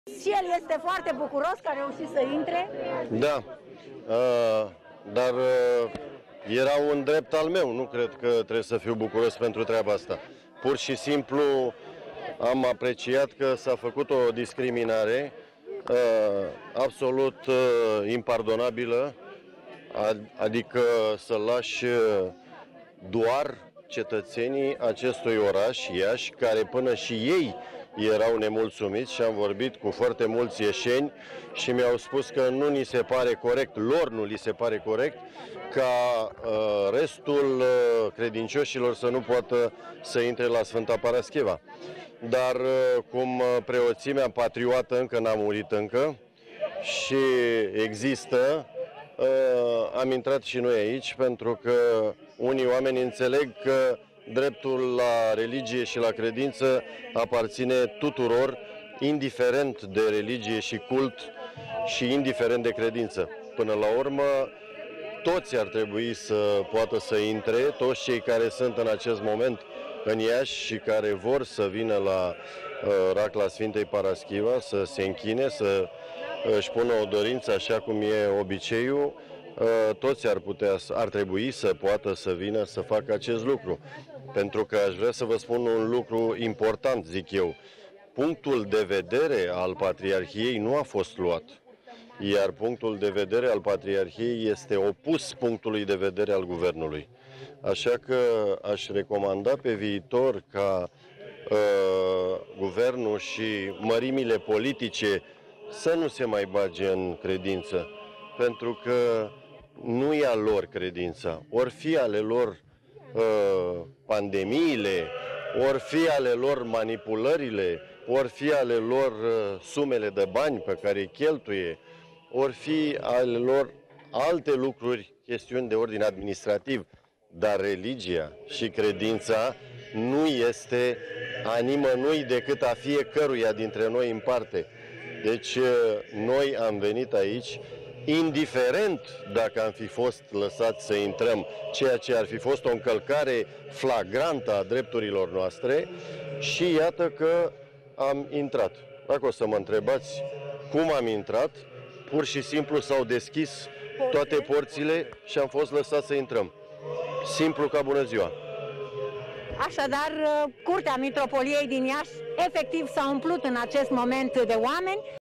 Și el este foarte bucuros că a reușit să intre. Da, dar era un drept al meu, nu cred că trebuie să fiu bucuros pentru treaba asta. Pur și simplu am apreciat că s-a făcut o discriminare absolut impardonabilă, adică să lași doar cetățenii acestui oraș, Iași, care până și ei erau nemulțumiți și am vorbit cu foarte mulți ieșeni și mi-au spus că nu ni se pare corect, lor nu li se pare corect ca restul credincioșilor să nu poată să intre la Sfânta Parascheva. Dar cum preoțimea patriotă încă n-a murit încă și există, am intrat și noi aici pentru că unii oameni înțeleg că dreptul la religie și la credință aparține tuturor, indiferent de religie și cult și indiferent de credință. Până la urmă, toți ar trebui să poată să intre, toți cei care sunt în acest moment în Iași și care vor să vină la Racla Sfintei Paraschiva, să se închine, să își pună o dorință așa cum e obiceiul, toți ar trebui să poată să vină să facă acest lucru. Pentru că aș vrea să vă spun un lucru important, zic eu. Punctul de vedere al Patriarhiei nu a fost luat, iar punctul de vedere al Patriarhiei este opus punctului de vedere al Guvernului. Așa că aș recomanda pe viitor ca Guvernul și mărimile politice să nu se mai bage în credință, pentru că nu e a lor credința, ori fi ale lor pandemiile, ori fi ale lor manipulările, ori fi ale lor sumele de bani pe care îi cheltuie, ori fi ale lor alte lucruri, chestiuni de ordin administrativ, dar religia și credința nu este a nimănui decât a fiecăruia dintre noi în parte. Deci noi am venit aici, indiferent dacă am fi fost lăsați să intrăm, ceea ce ar fi fost o încălcare flagrantă a drepturilor noastre, și iată că am intrat. Dacă o să mă întrebați cum am intrat, pur și simplu s-au deschis toate porțile și am fost lăsați să intrăm. Simplu ca bună ziua. Așadar, Curtea Mitropoliei din Iași efectiv s-a umplut în acest moment de oameni.